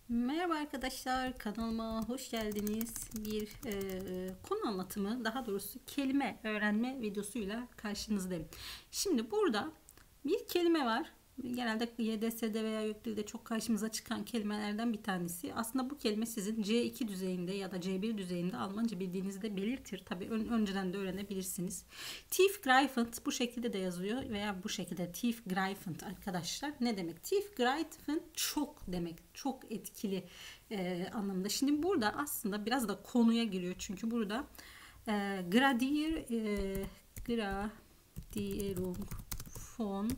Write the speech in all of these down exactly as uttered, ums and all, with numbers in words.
Merhaba arkadaşlar, kanalıma hoş geldiniz. Bir e, konu anlatımı, daha doğrusu kelime öğrenme videosuyla karşınızdayım. Şimdi burada bir kelime var. Genelde Y D S'de veya YÖKDİL'de çok karşımıza çıkan kelimelerden bir tanesi. Aslında bu kelime sizin C iki düzeyinde ya da C bir düzeyinde Almanca bildiğinizi de belirtir. Tabii ön, önceden de öğrenebilirsiniz. Tiefgreifend bu şekilde de yazıyor veya bu şekilde tiefgreifend arkadaşlar. Ne demek? Tiefgreifend çok demek. Çok etkili e, anlamda. Şimdi burada aslında biraz da konuya giriyor. Çünkü burada e, gradier e, Gradierung von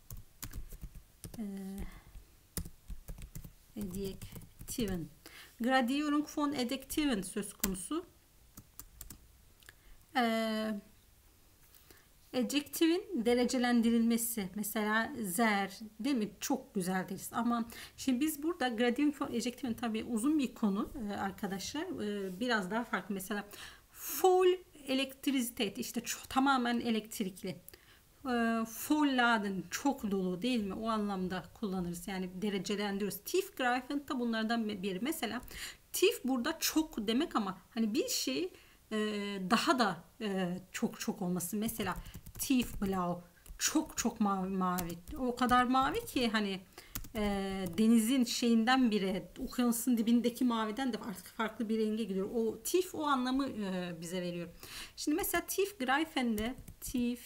Adjektiven. Gradierung von Adjektiven söz konusu. Ee, Adjektifin derecelendirilmesi. Mesela zer, değil mi? Çok güzel deriz. Ama şimdi biz burada gradient von adjektifin tabii uzun bir konu arkadaşlar. Ee, biraz daha farklı. Mesela full elektrizität, işte çok, tamamen elektrikli. Full laden, çok dolu, değil mi? O anlamda kullanırız. Yani derecelendiriyoruz. Tiefgreifend da bunlardan biri. Mesela tief burada çok demek ama hani bir şey e, daha da e, çok çok olması. Mesela tiefblau, çok çok mavi mavi. O kadar mavi ki hani e, denizin şeyinden biri, okyanusun dibindeki maviden de artık farklı bir renge gidiyor. O tief o anlamı e, bize veriyor. Şimdi mesela tiefgreifend'de tief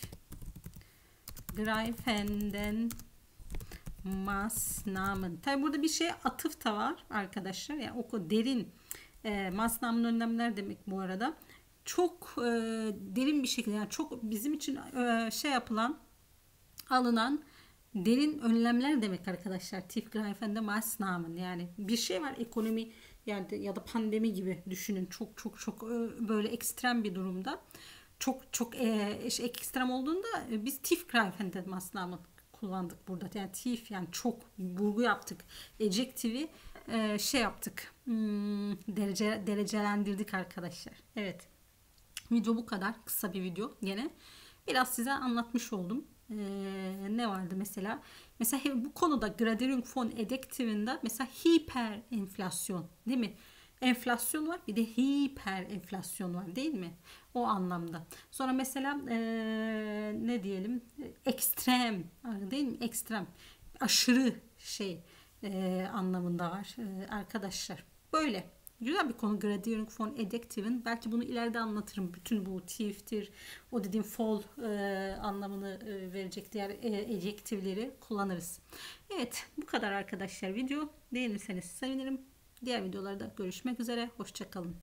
Greifenden Maßnahmen. Tabi burada bir şey atıf da var arkadaşlar. Yani o derin e, Maßnahmen önlemler demek bu arada. Çok e, derin bir şekilde, yani çok bizim için e, şey yapılan, alınan derin önlemler demek arkadaşlar. Tiefgreifende Maßnahmen, yani bir şey var, ekonomi yani ya da pandemi gibi düşünün. Çok çok çok e, böyle ekstrem bir durumda. Çok çok e, ekstrem olduğunda e, biz tiefgreifende Maßnahmen kullandık burada. Yani tief, yani çok vurgu yaptık. Adjektifi e, şey yaptık. Hmm, derece derecelendirdik arkadaşlar. Evet. Video bu kadar. Kısa bir video gene. Biraz size anlatmış oldum. Ee, ne vardı mesela? Mesela bu konuda Gradierung von Adjektiven'de mesela hiper enflasyon, değil mi? Enflasyon var, bir de hiper enflasyon var, değil mi? O anlamda. Sonra mesela ee, ne diyelim? Ekstrem, değil mi? Ekstrem, aşırı şey ee, anlamında var ee, arkadaşlar. Böyle. Güzel bir konu Gradierung von Adjektiven. Belki bunu ileride anlatırım. Bütün bu tief'tir, o dediğim fall e, anlamını e, verecek diğer e, adjektifleri kullanırız. Evet, bu kadar arkadaşlar. Video beğenirseniz sevinirim. Diğer videolarda görüşmek üzere. Hoşça kalın.